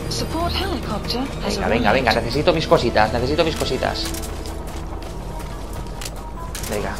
Venga, venga, venga, necesito mis cositas, necesito mis cositas. Venga.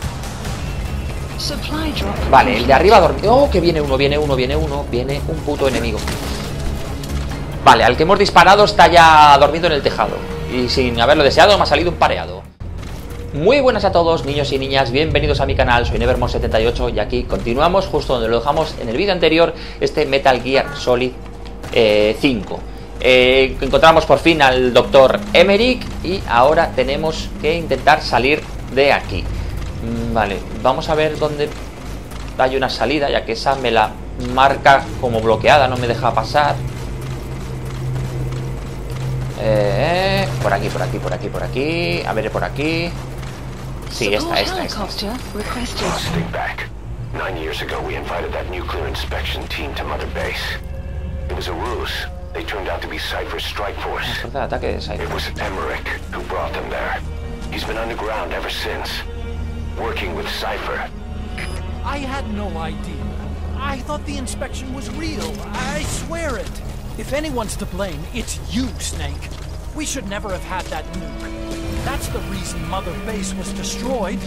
Vale, el de arriba ha dormido. Oh, que viene uno, viene uno, viene uno. Viene un puto enemigo. Vale, al que hemos disparado está ya dormido en el tejado. Y sin haberlo deseado me ha salido un pareado. Muy buenas a todos, niños y niñas, bienvenidos a mi canal, soy Nevermore78 y aquí continuamos justo donde lo dejamos en el vídeo anterior, este Metal Gear Solid 5. Encontramos por fin al Dr. Emmerich y ahora tenemos que intentar salir de aquí. Vale, vamos a ver dónde hay una salida, ya que esa me la marca como bloqueada, no me deja pasar. Por aquí, por aquí, por aquí, por aquí. A ver, por aquí. Sí, esta. They turned out to be Cypher's strike force. Fuerza de ataque de Cypher. It was Emmerich who brought them there. He's been underground ever since, working with Cypher. I had no idea. I thought the inspection was real. I swear it. If anyone's to blame, it's you, Snake. We should never have had that nuke. That's the reason Mother Base was destroyed.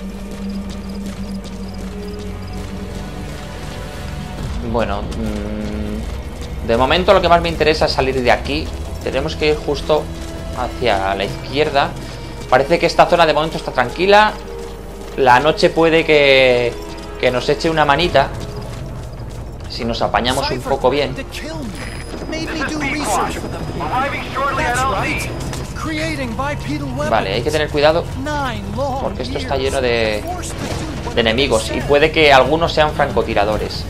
Bueno, de momento lo que más me interesa es salir de aquí. Tenemos que ir justo hacia la izquierda. Parece que esta zona de momento está tranquila. La noche puede que nos eche una manita si nos apañamos un poco bien. Vale, hay que tener cuidado porque esto está lleno de enemigos y puede que algunos sean francotiradores.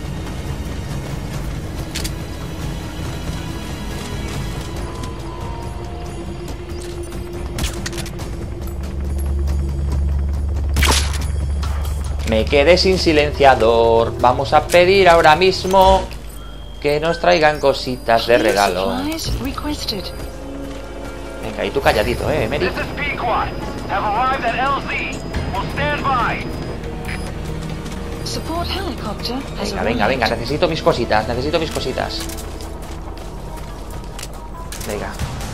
Me quedé sin silenciador. Vamos a pedir ahora mismo que nos traigan cositas de regalo. Venga, y tú calladito, Emmerich. Venga, venga, venga, necesito mis cositas, necesito mis cositas. Venga.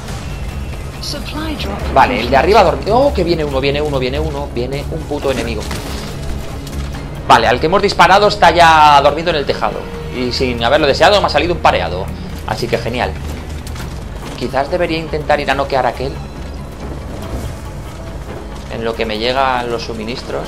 Vale, el de arriba ha dormido. Oh, que viene uno, viene uno, viene uno. Viene un puto enemigo. Vale, al que hemos disparado está ya dormido en el tejado. Y sin haberlo deseado me ha salido un pareado. Así que genial. Quizás debería intentar ir a noquear a aquel. En lo que me llegan los suministros.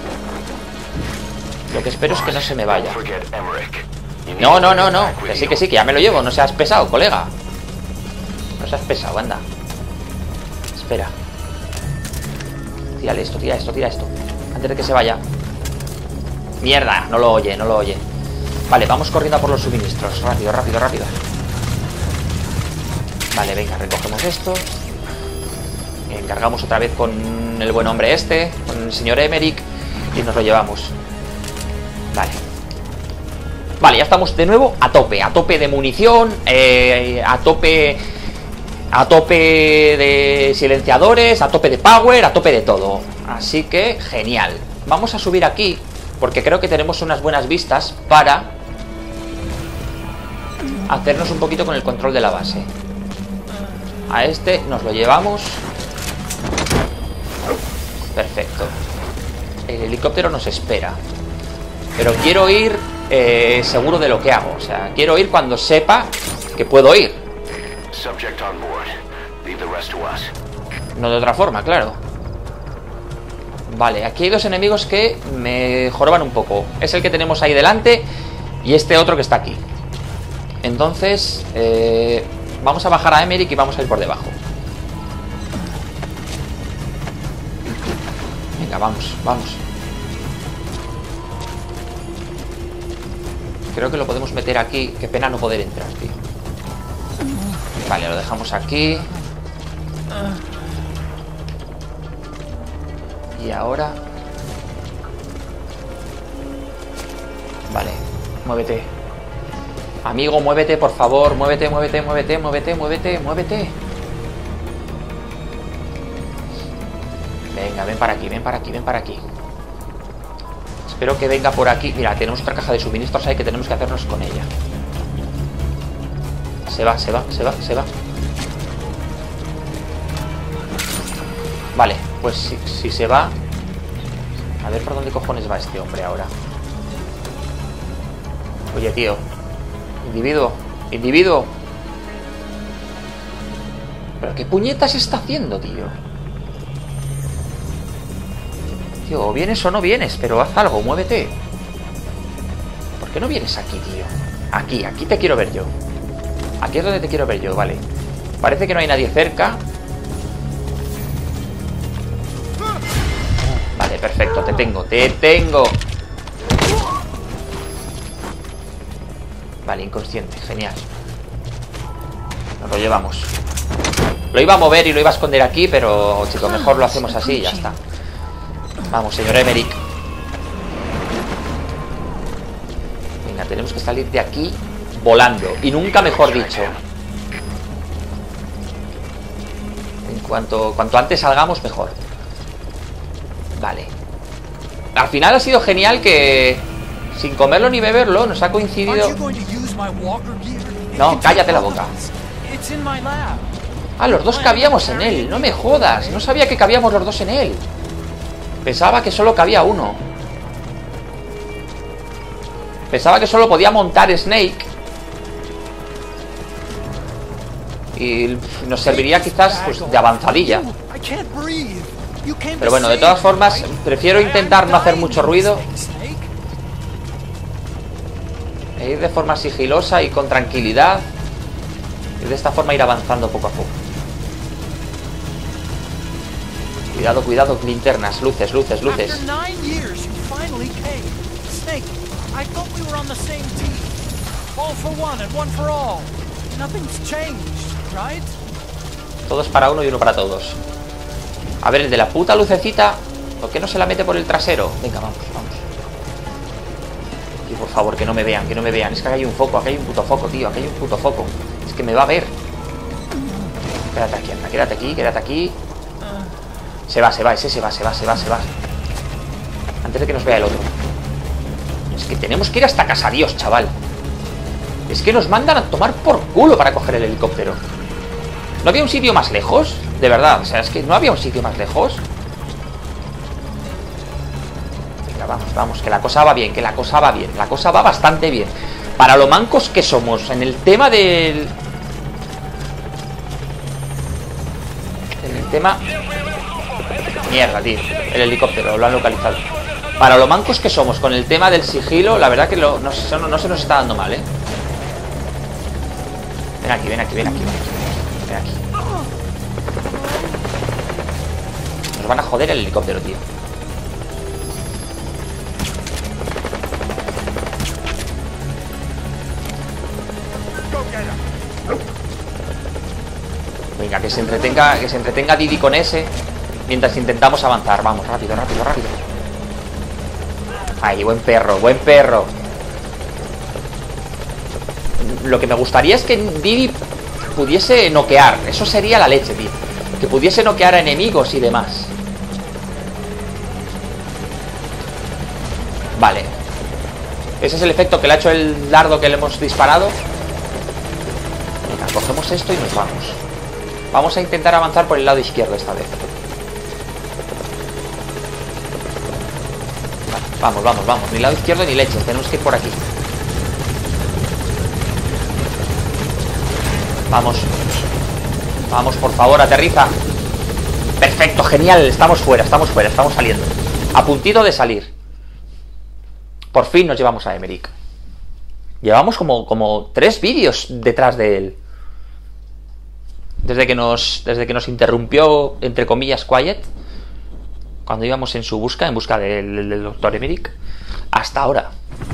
Lo que espero es que no se me vaya. No, no, no, no. Que sí, que ya me lo llevo. No seas pesado, colega. No seas pesado, anda. Espera. Tírale esto, tira esto, tira esto. Antes de que se vaya. Mierda, no lo oye, no lo oye. Vale, vamos corriendo a por los suministros. Rápido, rápido, rápido. Vale, venga, recogemos esto. Cargamos otra vez con el buen hombre este, con el señor Emmerich, y nos lo llevamos. Vale. Vale, ya estamos de nuevo a tope de munición, a tope de silenciadores, a tope de power, a tope de todo. Así que, genial. Vamos a subir aquí, porque creo que tenemos unas buenas vistas para hacernos un poquito con el control de la base. A este nos lo llevamos. Perfecto. El helicóptero nos espera. Pero quiero ir seguro de lo que hago. O sea, quiero ir cuando sepa que puedo ir. No de otra forma, claro. Vale, aquí hay dos enemigos que me joroban un poco. Es el que tenemos ahí delante y este otro que está aquí. Entonces, vamos a bajar a Emmerich y vamos a ir por debajo. Venga, vamos, vamos. Creo que lo podemos meter aquí. Qué pena no poder entrar, tío. Vale, lo dejamos aquí. Y ahora... Vale, muévete. Amigo, muévete, por favor. Muévete, muévete, muévete, muévete, muévete, muévete. Venga, ven para aquí, ven para aquí, ven para aquí. Espero que venga por aquí. Mira, tenemos otra caja de suministros ahí que tenemos que hacernos con ella. Se va, se va, se va, se va. Vale, pues si se va... A ver por dónde cojones va este hombre ahora. Oye, tío. Individuo. Individuo. ¿Pero qué puñetas está haciendo, tío? Tío, o vienes o no vienes, pero haz algo, muévete. ¿Por qué no vienes aquí, tío? Aquí te quiero ver yo. Aquí es donde te quiero ver yo, vale. Parece que no hay nadie cerca. Vale, perfecto, te tengo. Vale, inconsciente, genial. Nos lo llevamos. Lo iba a mover y lo iba a esconder aquí, pero, chicos, mejor lo hacemos así y ya está. Vamos, señor Emmerich. Venga, tenemos que salir de aquí volando. Y nunca mejor dicho. Cuanto antes salgamos, mejor. Vale. Al final ha sido genial que, sin comerlo ni beberlo, nos ha coincidido... No, cállate la boca. Ah, los dos cabíamos en él. No me jodas. No sabía que cabíamos los dos en él. Pensaba que solo cabía uno. Pensaba que solo podía montar Snake. Y nos serviría quizás pues, de avanzadilla. Pero bueno, de todas formas, prefiero intentar no hacer mucho ruido. E ir de forma sigilosa y con tranquilidad. Y de esta forma ir avanzando poco a poco. Cuidado, cuidado, linternas, luces. Todos para uno y uno para todos. A ver, el de la puta lucecita, ¿por qué no se la mete por el trasero? Venga, vamos. Y por favor, que no me vean. Es que aquí hay un foco, aquí hay un puto foco, tío. Aquí hay un puto foco. Es que me va a ver. Quédate aquí, anda, quédate aquí. Se va. Antes de que nos vea el otro. Es que tenemos que ir hasta casa Dios, chaval. Es que nos mandan a tomar por culo para coger el helicóptero. ¿No había un sitio más lejos? De verdad, o sea, es que no había un sitio más lejos. Venga, vamos, que la cosa va bien, La cosa va bastante bien. Para lo mancos que somos en el tema del... Mierda, tío. El helicóptero, lo han localizado. Para lo mancos que somos con el tema del sigilo, la verdad que no se nos está dando mal, ¿eh? Ven aquí. Nos van a joder el helicóptero, tío. Venga, que se entretenga Didi con ese mientras intentamos avanzar. Vamos, rápido. Ahí, buen perro. Lo que me gustaría es que Didi pudiese noquear. Eso sería la leche, tío. Que pudiese noquear a enemigos y demás. Vale. Ese es el efecto que le ha hecho el dardo que le hemos disparado. Venga, cogemos esto y nos vamos. Vamos a intentar avanzar por el lado izquierdo esta vez. Vale, vamos. Ni lado izquierdo ni leches. Tenemos que ir por aquí. Vamos, por favor, aterriza. Perfecto, genial. Estamos fuera, estamos saliendo. A puntito de salir. Por fin nos llevamos a Emmerich. Llevamos como 3 vídeos detrás de él. Desde que nos interrumpió, entre comillas, Quiet, cuando íbamos en busca del Dr. Emmerich, hasta ahora.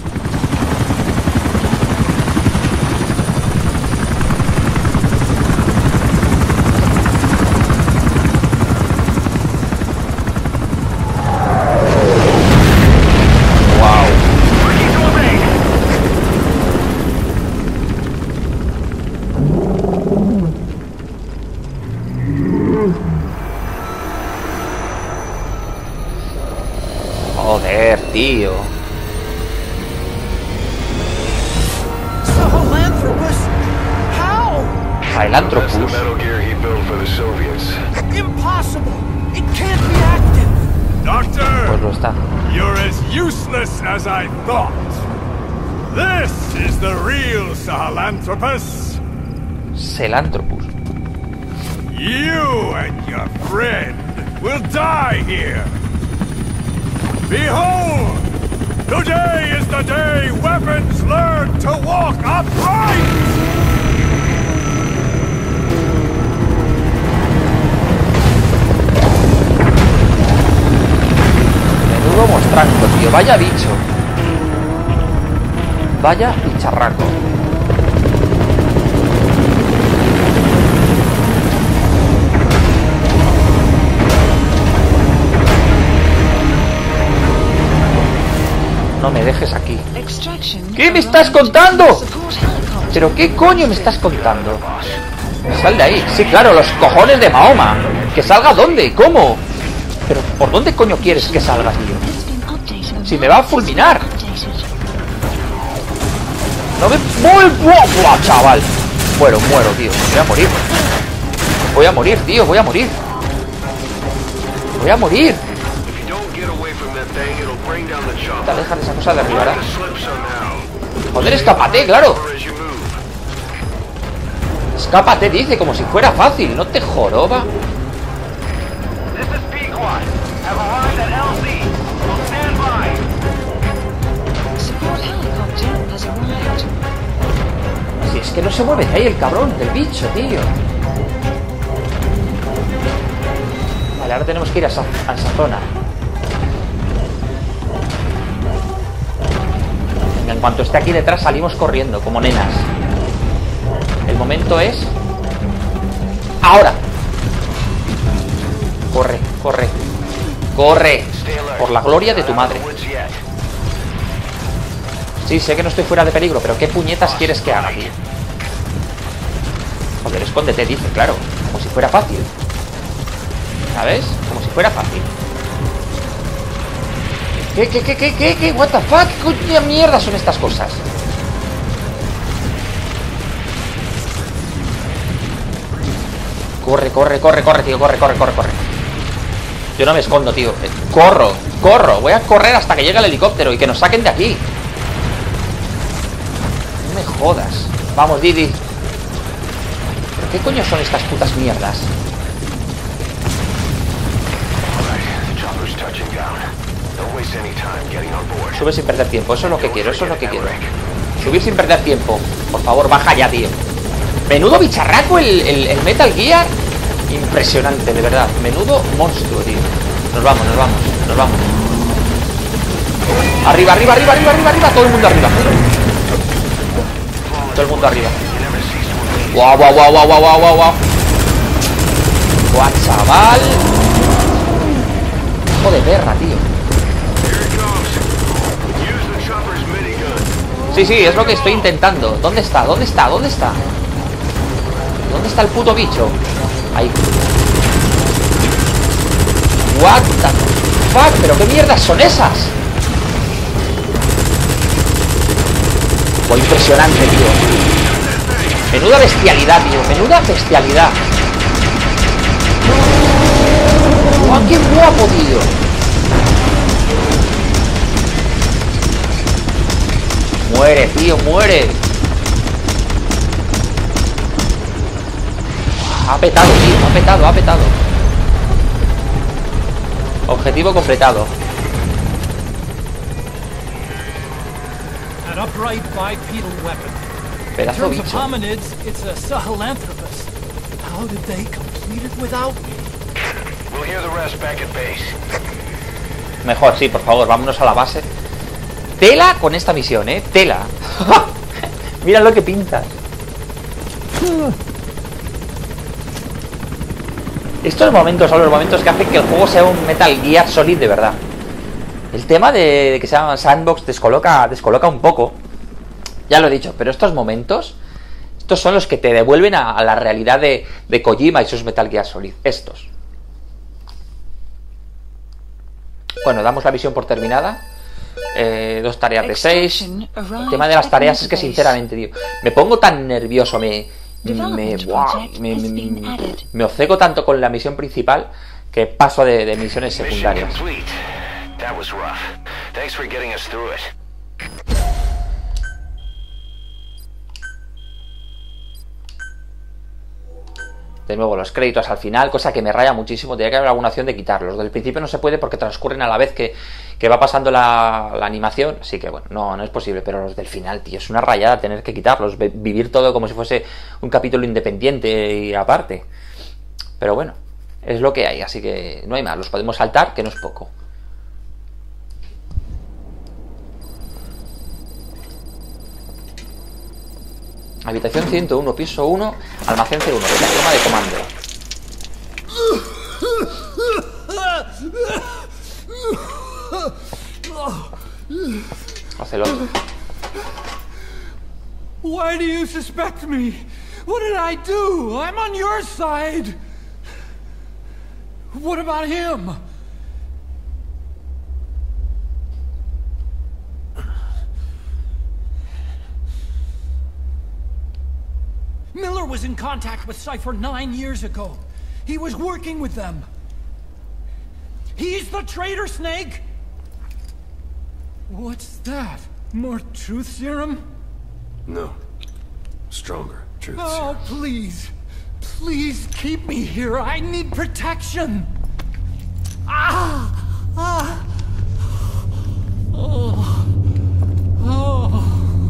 Joder, tío. Sahelanthropus. Metal Gear he built for the Soviets. Impossible! It can't be active! Doctor! Pues lo está. You're as useless as I thought. This is the real Sahelanthropus. Sahelanthropus. You and your friend will die here. Behold! Today is the day weapons learn to walk upright! Menudo mostranco, tío. Vaya bicho. Vaya bicharraco. No me dejes aquí. ¿Qué me estás contando? ¿Pero qué coño me estás contando? Sal de ahí. Sí, claro, los cojones de Mahoma. ¿Que salga dónde? ¿Cómo? ¿Pero por dónde coño quieres que salga, tío? Si me va a fulminar. No me... ¡Buah, chaval! Muero, tío. Voy a morir. Voy a morir, tío. Voy a morir. Voy a morir. Te alejas de esa cosa de arriba, ¿verdad? Joder, escápate, claro. Escápate, dice, como si fuera fácil. No te joroba. Si es que no se mueve de ahí el cabrón del bicho, tío. Vale, ahora tenemos que ir a esa zona. En cuanto esté aquí detrás salimos corriendo, como nenas. El momento es... ¡ahora! Corre, corre. ¡Corre! Por la gloria de tu madre. Sí, sé que no estoy fuera de peligro, pero ¿qué puñetas quieres que haga, tío? Joder, escóndete, dice, claro. Como si fuera fácil. ¿Sabes? Como si fuera fácil. ¿Qué? What the fuck? ¿Qué coño mierda son estas cosas? Corre, tío, corre. Yo no me escondo, tío. Corro. Voy a correr hasta que llegue el helicóptero y que nos saquen de aquí. No me jodas. Vamos, Didi. ¿Pero qué coño son estas putas mierdas? Sube sin perder tiempo, eso es lo que quiero, Subir sin perder tiempo. Por favor, baja ya, tío. Menudo bicharraco el Metal Gear. Impresionante, de verdad. Menudo monstruo, tío. Nos vamos. Arriba. Todo el mundo arriba. Guau. Guau, chaval. Hijo de perra, tío. Sí, es lo que estoy intentando. ¿Dónde está? ¿Dónde está el puto bicho? Ahí. What the fuck, pero qué mierdas son esas. Impresionante, tío. Menuda bestialidad, tío. ¡Guau, qué guapo, tío! Muere, tío, muere. Ha petado, tío, ha petado. Objetivo completado. An upright bipedal weapon. Pedazo In terms of bicho. hominids, it's a Sahelanthropus. How did they complete it without me? We'll hear the rest back at base. Mejor, sí, por favor, vámonos a la base. Tela con esta misión, tela. Mira lo que pintas. Estos momentos son los momentos que hacen que el juego sea un Metal Gear Solid de verdad. El tema de que sea sandbox descoloca un poco. Ya lo he dicho, pero estos momentos, estos son los que te devuelven a la realidad de Kojima y sus Metal Gear Solid. Estos. Bueno, damos la misión por terminada. 2 tareas de 6. El tema de las tareas es que sinceramente, tío, me pongo tan nervioso, me me obceco tanto con la misión principal que paso de misiones secundarias. That was rough. Thanks for getting us through it. De nuevo los créditos al final, cosa que me raya muchísimo. Tendría que haber alguna opción de quitarlos. Del principio no se puede porque transcurren a la vez que va pasando la animación. Así que bueno, no es posible. Pero los del final, tío, es una rayada tener que quitarlos. Vivir todo como si fuese un capítulo independiente y aparte. Pero bueno, es lo que hay. Así que no hay más. Los podemos saltar, que no es poco. Habitación 101, piso 1, almacén C1, plataforma de comando. Ocelot. Why do you suspect me? What did I do? I'm on your side. What about him? Miller was in contact with Cypher 9 years ago. He was working with them. He's the traitor, Snake! What's that? More truth serum? No. Stronger truth Oh, serum. please. Please keep me here. I need protection. Ah! Ah! Oh. Oh.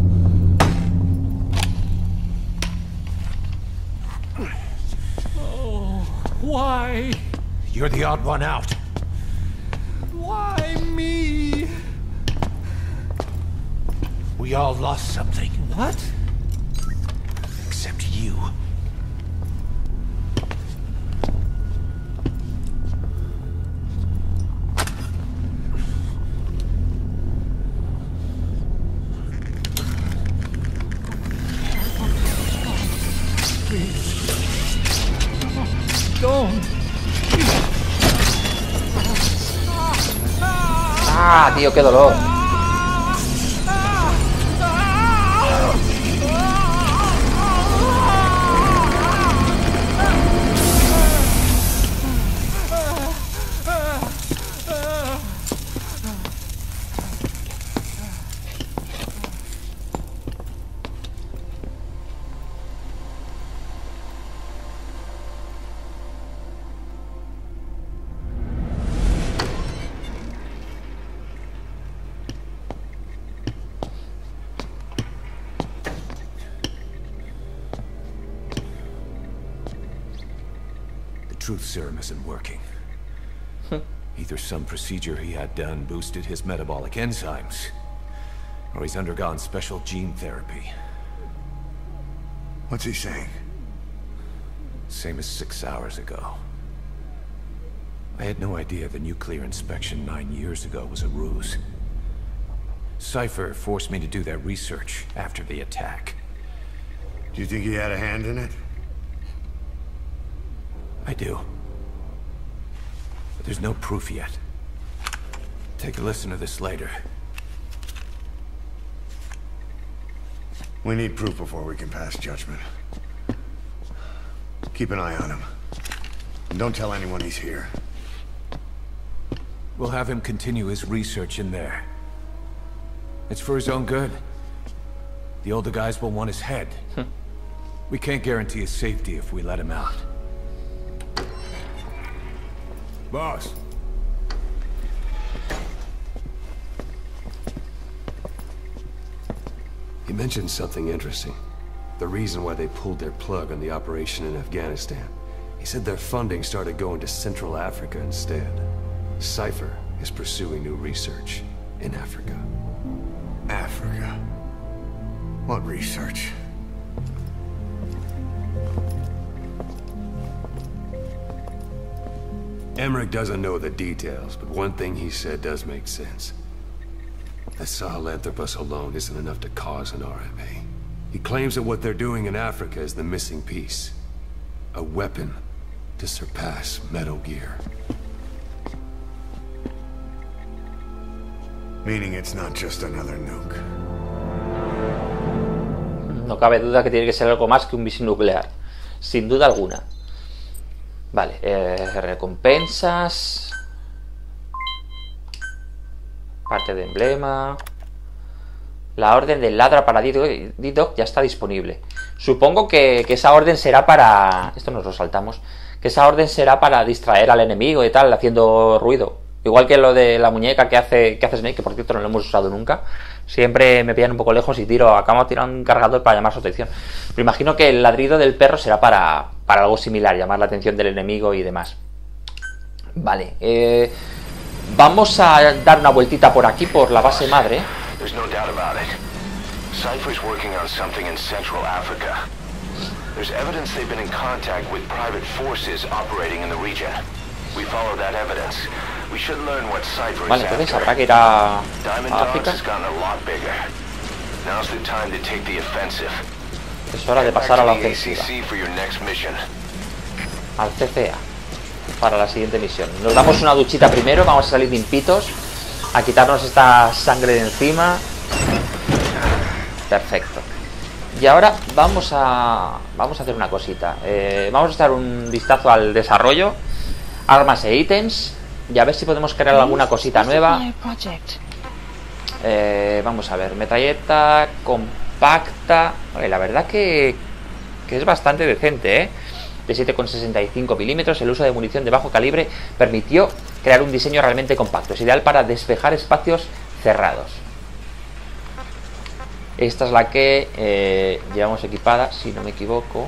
Why? You're the odd one out. Why me? We all lost something. What? Except you. Don't. Ah, tío, qué dolor. Truth serum isn't working. Either some procedure he had done boosted his metabolic enzymes, or he's undergone special gene therapy. What's he saying? Same as 6 hours ago. I had no idea the nuclear inspection 9 years ago was a ruse. Cypher forced me to do that research after the attack. Do you think he had a hand in it? I do. But there's no proof yet. Take a listen to this later. We need proof before we can pass judgment. Keep an eye on him. And don't tell anyone he's here. We'll have him continue his research in there. It's for his own good. The older guys will want his head. We can't guarantee his safety if we let him out. Boss. He mentioned something interesting. The reason why they pulled their plug on the operation in Afghanistan. He said their funding started going to Central Africa instead. Cypher is pursuing new research in Africa. Africa? What research? Emmerich doesn't know the details, but one thing he said does make sense. That Sahelanthropus alone isn't enough to cause an RMA. He claims that what they're doing in Africa is the missing piece. A weapon to surpass Metal Gear. Meaning it's not just another nuke. No cabe duda que tiene que ser algo más que un misil nuclear. Sin duda alguna. Vale, recompensas. Parte de emblema. La orden del ladra para D-Dog ya está disponible. Supongo que esa orden será para... Esto nos lo saltamos. Que esa orden será para distraer al enemigo y tal, haciendo ruido. Igual que lo de la muñeca que hace Snake, que por cierto no lo hemos usado nunca. Siempre me pillan un poco lejos y acabo de tirar un cargador para llamar su atención. Me imagino que el ladrido del perro será para algo similar, llamar la atención del enemigo y demás. Vale, vamos a dar una vueltita por aquí, por la base madre. There's no doubt about it. Cypher's working on something in Central Africa. There's evidence they've been in contact with private forces operating in the region. We follow that evidence. We should learn what Cypher Vale, is entonces after. habrá que ir a Diamond Dogs África. has gotten a lot bigger. Now's the time to take the offensive. Es hora de Head back pasar a la to the ofensiva. ACC for your next mission. Al CCA para la siguiente misión. Nos damos una duchita primero, vamos a salir limpitos, a quitarnos esta sangre de encima. Perfecto. Y ahora vamos a hacer una cosita. Vamos a echar un vistazo al desarrollo, armas e ítems, y a ver si podemos crear alguna cosita nueva. Vamos a ver, metralleta compacta. Vale, la verdad que es bastante decente, de 7,65 milímetros. El uso de munición de bajo calibre permitió crear un diseño realmente compacto. Es ideal para despejar espacios cerrados. Esta es la que llevamos equipada, si no me equivoco.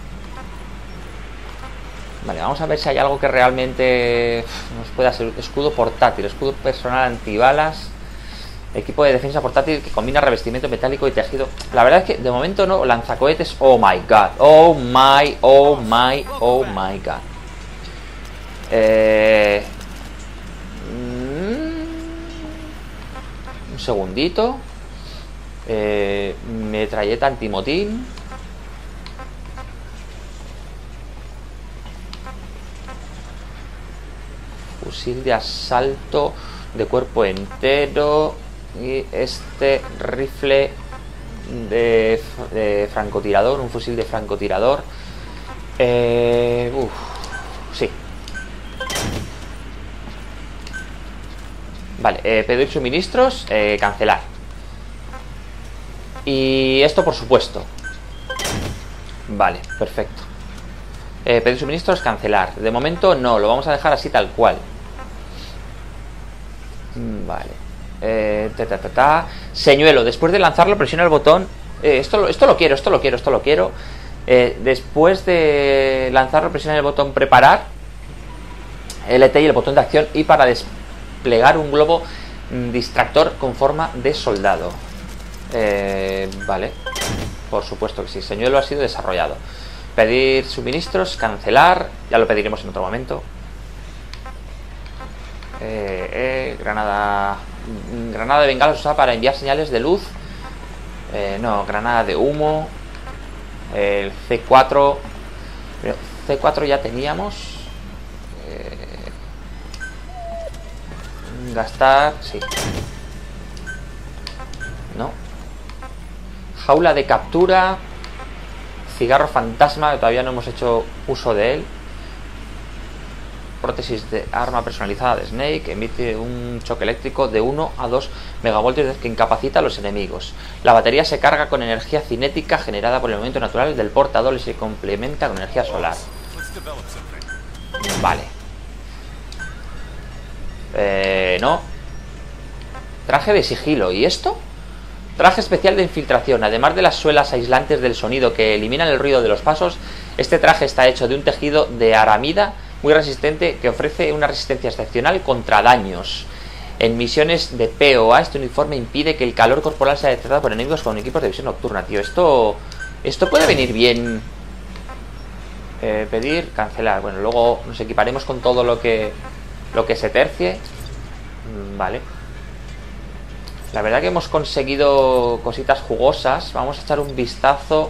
Vale, vamos a ver si hay algo que realmente nos pueda ser. Escudo portátil, escudo personal antibalas, equipo de defensa portátil que combina revestimiento metálico y tejido. La verdad es que de momento no. Lanzacohetes, oh my god, oh my god. Un segundito. Metralleta antimotín. Fusil de asalto de cuerpo entero. Y este rifle de francotirador. Un fusil de francotirador. Sí. Vale, pedir suministros. Cancelar. Y esto por supuesto. Vale, perfecto. Pedir suministros, cancelar. De momento no, lo vamos a dejar así tal cual. Vale. Señuelo, después de lanzarlo presiona el botón. Esto lo quiero. Después de lanzarlo presiona el botón preparar, LT y el botón de acción, y para desplegar un globo distractor con forma de soldado. Vale, por supuesto que sí. Señuelo ha sido desarrollado. Pedir suministros, cancelar. Ya lo pediremos en otro momento. Granada de bengala usada para enviar señales de luz. No, granada de humo. El C4. C4 ya teníamos. Gastar, sí. No. Jaula de captura. Cigarro fantasma, que todavía no hemos hecho uso de él. Prótesis de arma personalizada de Snake. Emite un choque eléctrico de 1 a 2 megavoltios que incapacita a los enemigos. La batería se carga con energía cinética generada por el movimiento natural del portador y se complementa con energía solar. Vale. No. Traje de sigilo. ¿Y esto? Traje especial de infiltración. Además de las suelas aislantes del sonido que eliminan el ruido de los pasos, este traje está hecho de un tejido de aramida muy resistente que ofrece una resistencia excepcional contra daños. En misiones de POA, este uniforme impide que el calor corporal sea detectado por enemigos con equipos de visión nocturna, tío. Esto puede venir bien. Pedir, cancelar. Bueno, luego nos equiparemos con todo lo que se tercie. Vale. La verdad que hemos conseguido cositas jugosas. Vamos a echar un vistazo.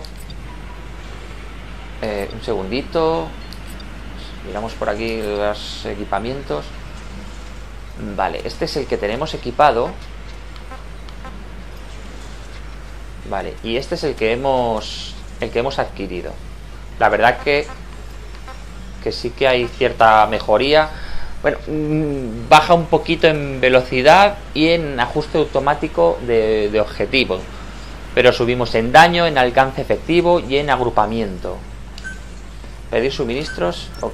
Un segundito. Miramos por aquí los equipamientos. Vale, este es el que tenemos equipado. Vale, y este es el que hemos adquirido. La verdad que sí que hay cierta mejoría. Bueno, baja un poquito en velocidad y en ajuste automático de objetivo, pero subimos en daño, en alcance efectivo y en agrupamiento. Pedir suministros, ok.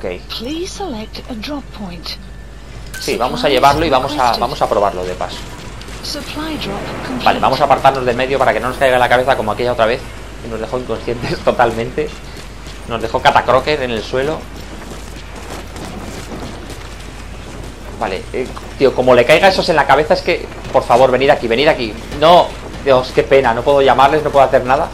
Sí, vamos a llevarlo y vamos a probarlo de paso. Vale, vamos a apartarnos del medio para que no nos caiga en la cabeza como aquella otra vez, que nos dejó inconscientes totalmente. Nos dejó catacroker en el suelo. Vale, tío, como le caiga esos en la cabeza es que... Por favor, venid aquí, venid aquí. No, Dios, qué pena, no puedo llamarles, no puedo hacer nada.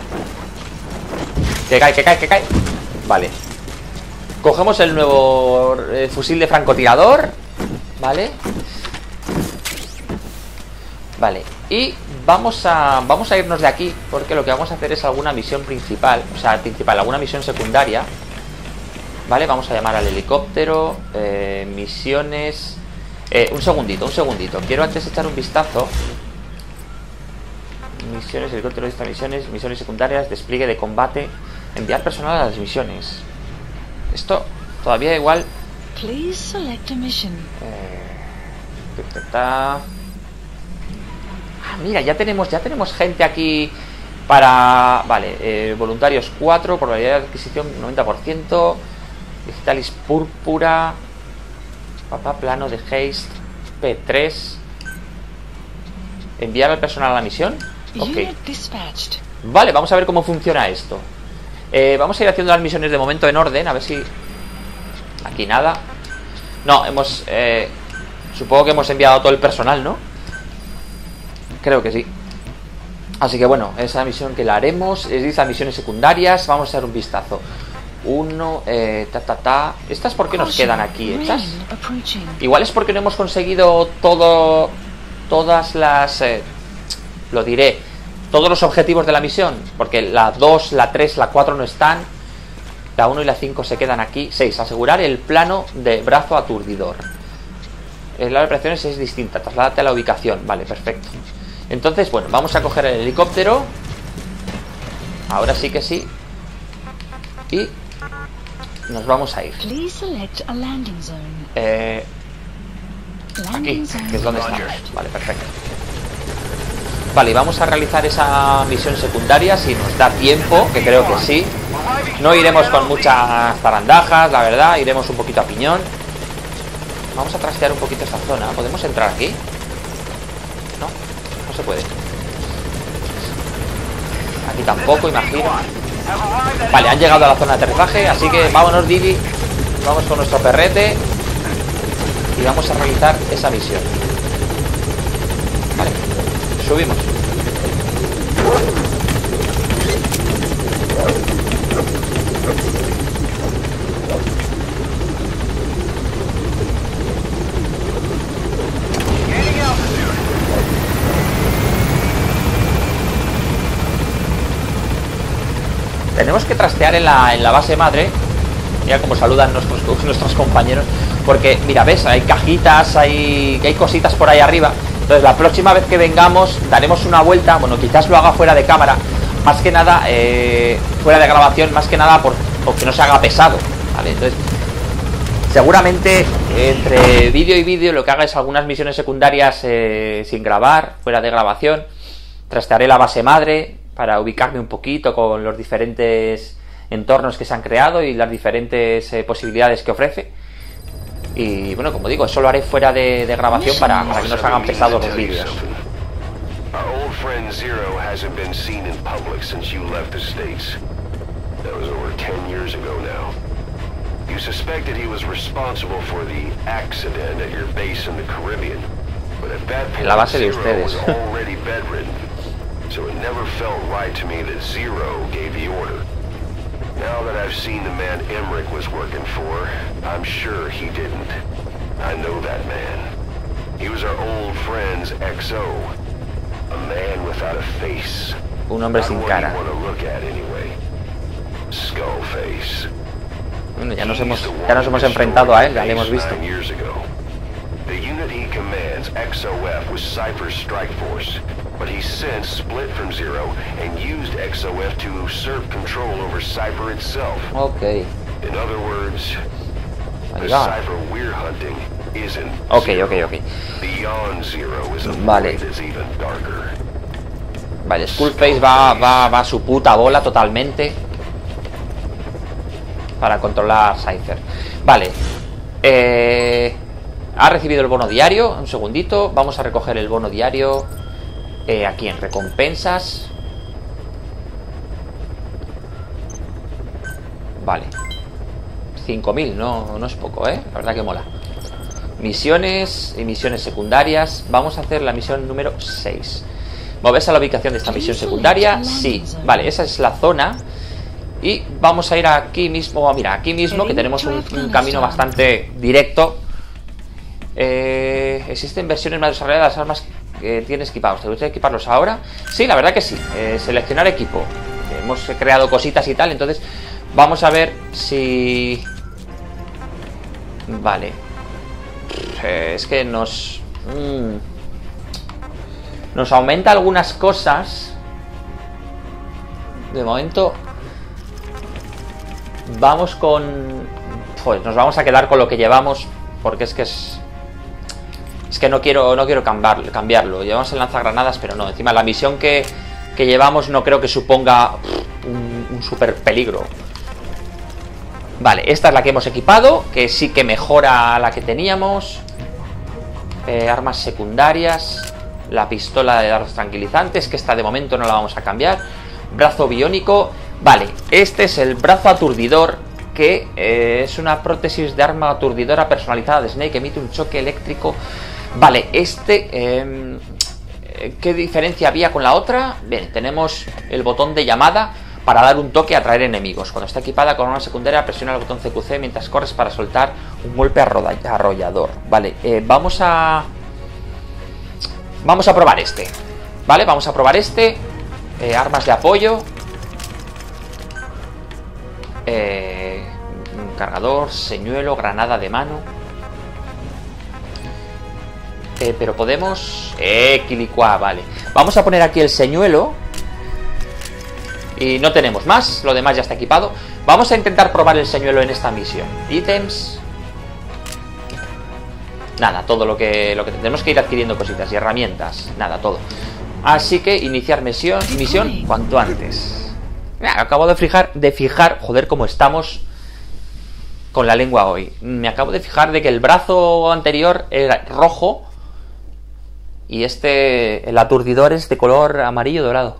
Que cae, que cae, que cae. Vale. Cogemos el nuevo fusil de francotirador. Vale. Vale, y vamos a irnos de aquí, porque lo que vamos a hacer es alguna misión principal. O sea, alguna misión secundaria. Vale, vamos a llamar al helicóptero. Misiones. Un segundito. Quiero antes echar un vistazo. Misiones, helicóptero, lista misiones, misiones secundarias, despliegue de combate, enviar personal a las misiones. Esto todavía igual. Mira, ya tenemos gente aquí para... Vale, voluntarios 4, probabilidad de adquisición 90%, digitalis púrpura, plano de haste, P3. Enviar al personal a la misión. Ok. Vale, vamos a ver cómo funciona esto. Vamos a ir haciendo las misiones de momento en orden, a ver si... Aquí nada. No, supongo que hemos enviado todo el personal, ¿no? Creo que sí. Así que bueno, esa misión que la haremos. Es las misiones secundarias. Vamos a echar un vistazo. ¿Estas por qué nos quedan aquí hechas? Igual es porque no hemos conseguido todas las... lo diré, todos los objetivos de la misión. Porque la 2, la 3, la 4 no están. La 1 y la 5 se quedan aquí. 6. Asegurar el plano de brazo aturdidor. La operación es distinta. Trasládate a la ubicación. Vale, perfecto. Entonces, bueno, vamos a coger el helicóptero. Ahora sí que sí. Y nos vamos a ir. Aquí, que es donde estamos. Vale, perfecto. Vale, y vamos a realizar esa misión secundaria si nos da tiempo, que creo que sí. No iremos con muchas zarandajas, la verdad. Iremos un poquito a piñón. Vamos a trastear un poquito esta zona. ¿Podemos entrar aquí? No, no se puede. Aquí tampoco, imagino. Vale, han llegado a la zona de aterrizaje, así que vámonos, Didi. Vamos con nuestro perrete y vamos a realizar esa misión. Vale, subimos. Tenemos que trastear en la base madre. Mira cómo saludan nuestros compañeros. Porque, mira, ves, hay cajitas, hay cositas por ahí arriba. Entonces la próxima vez que vengamos daremos una vuelta. Bueno, quizás lo haga fuera de cámara. Más que nada, fuera de grabación. Más que nada porque no se haga pesado, ¿vale? Entonces, seguramente entre vídeo y vídeo lo que haga es algunas misiones secundarias sin grabar, fuera de grabación. Trastearé la base madre para ubicarme un poquito con los diferentes entornos que se han creado y las diferentes posibilidades que ofrece. Y bueno, como digo, eso lo haré fuera de grabación para que no se hagan pesados los vídeos. En la base de ustedes. So it never felt right to me that Zero gave the order. Now that I've seen the man Emmerich was working for, I'm sure he didn't. I know that man. He was our old friend's XO. A man without a face. Un hombre sin cara. Skullface. Bueno, ya nos hemos enfrentado a él, ya le hemos visto. The unit he commands, XOF, was Cypher's strike force. but he's since split from Zero and used XOF to usurp control over Cypher itself. Ok. In other words, the va. Cypher we're hunting isn't Ok. Beyond Zero is a Vale. that's even darker. Vale, Skullface va a su puta bola totalmente para controlar Cypher. Vale. Ha recibido el bono diario. Un segundito. Vamos a recoger el bono diario aquí en recompensas. Vale. 5.000, no es poco, la verdad que mola. Misiones y misiones secundarias. Vamos a hacer la misión número 6. ¿Moverse a la ubicación de esta misión secundaria? Sí. Vale, esa es la zona. Y vamos a ir aquí mismo. Mira, aquí mismo que tenemos un camino bastante directo. Existen versiones más desarrolladas de las armas que tienes equipados. ¿Te gustaría equiparlos ahora? Sí, la verdad que sí. Seleccionar equipo. Hemos creado cositas y tal. Entonces vamos a ver si... Vale. Es que nos aumenta algunas cosas. De momento vamos con... Pues nos vamos a quedar con lo que llevamos. Porque es que no quiero cambiarlo. Llevamos el lanzagranadas, pero no. Encima la misión que llevamos no creo que suponga un super peligro. Vale, esta es la que hemos equipado, que sí que mejora la que teníamos. Armas secundarias. La pistola de dardos tranquilizantes, que esta de momento no la vamos a cambiar. Brazo biónico. Vale, este es el brazo aturdidor, que es una prótesis de arma aturdidora personalizada de Snake. Emite un choque eléctrico. Vale, ¿qué diferencia había con la otra? Bien, tenemos el botón de llamada para dar un toque a atraer enemigos. Cuando está equipada con una secundaria, presiona el botón CQC mientras corres para soltar un golpe arrollador. Vale, vamos a probar este. Vale, vamos a probar este. Armas de apoyo. Cargador, señuelo, granada de mano. Pero podemos... Quilicua, vale. Vamos a poner aquí el señuelo. Y no tenemos más, lo demás ya está equipado. Vamos a intentar probar el señuelo en esta misión. Ítems. Nada, todo lo que tenemos que ir adquiriendo cositas y herramientas. Nada, todo. Así que iniciar misión cuanto antes. Mira, acabo de fijar, joder, cómo estamos con la lengua hoy. Me acabo de fijar de que el brazo anterior era rojo y el aturdidor es de color amarillo dorado.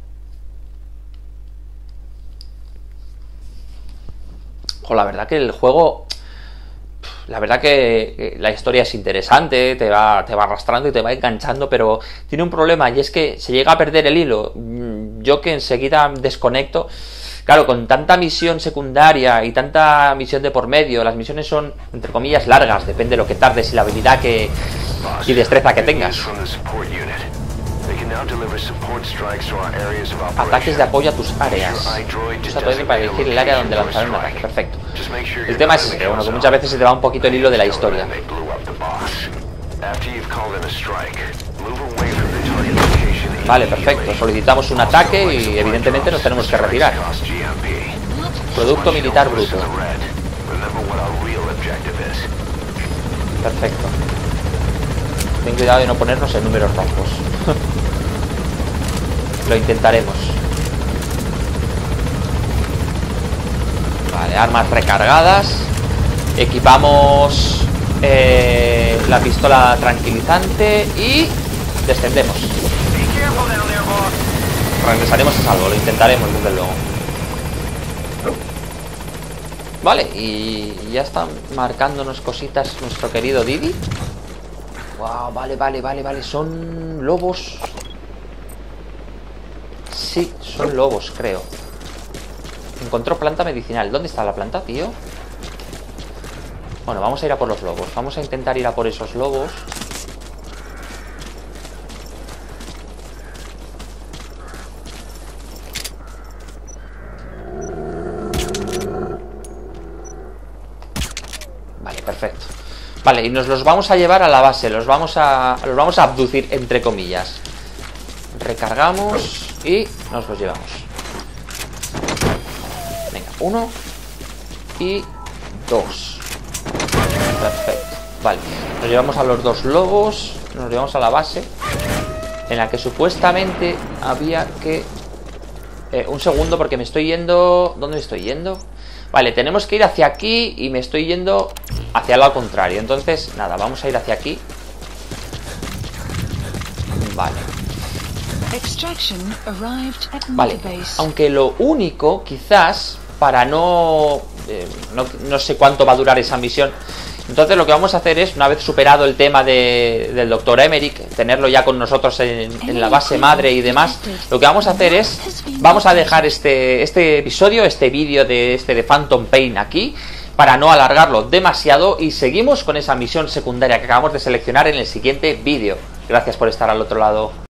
La verdad que el juego... La verdad que la historia es interesante, te va arrastrando y te va enganchando, pero tiene un problema y es que se llega a perder el hilo. Yo que enseguida desconecto... Claro, con tanta misión secundaria y tanta misión de por medio, las misiones son, entre comillas, largas, depende de lo que tardes y la habilidad y destreza que tengas. Ataques de apoyo a tus áreas. Usa poder para elegir el área donde lanzar un ataque. Perfecto. El tema es que, bueno, que muchas veces se te va un poquito el hilo de la historia. Vale, perfecto. Solicitamos un ataque y evidentemente nos tenemos que retirar. Producto militar bruto. Perfecto. Ten cuidado de no ponernos en números rojos. Lo intentaremos. Vale, armas recargadas. Equipamos la pistola tranquilizante y descendemos. Regresaremos a salvo, lo intentaremos desde luego. Vale, y ya está marcándonos cositas nuestro querido Didi. Wow, vale, son lobos. Sí, son lobos, creo. Encontró planta medicinal. ¿Dónde está la planta, tío? Bueno, vamos a ir a por los lobos. Vamos a intentar ir a por esos lobos. Vale, perfecto. Vale, y nos los vamos a llevar a la base. Los vamos a abducir, entre comillas. recargamos y nos los llevamos. Venga, 1 y 2. Perfecto. Vale, nos llevamos a los 2 lobos. Nos llevamos a la base, en la que supuestamente había que... un segundo, porque me estoy yendo... ¿Dónde me estoy yendo? Vale, tenemos que ir hacia aquí y me estoy yendo hacia el lado contrario. Entonces, nada, vamos a ir hacia aquí. Vale. Vale, aunque lo único, quizás, para no sé cuánto va a durar esa misión. Entonces lo que vamos a hacer es, una vez superado el tema del Dr. Emmerich, tenerlo ya con nosotros en la base madre y demás, lo que vamos a hacer es, vamos a dejar este episodio, este vídeo de Phantom Pain aquí, para no alargarlo demasiado, y seguimos con esa misión secundaria que acabamos de seleccionar en el siguiente vídeo. Gracias por estar al otro lado.